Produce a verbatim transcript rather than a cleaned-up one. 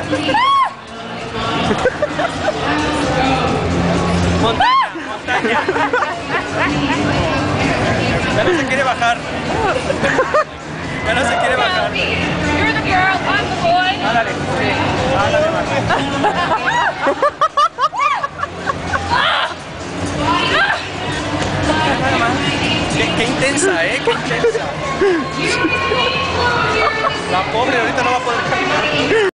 Montaña, montaña. Ya no se quiere bajar. Ya no se quiere bajar. You're the girl, I'm the boy. Ándale, sí. Ándale, Qué, qué intensa, eh, qué intensa. La pobre ahorita no va a poder caminar.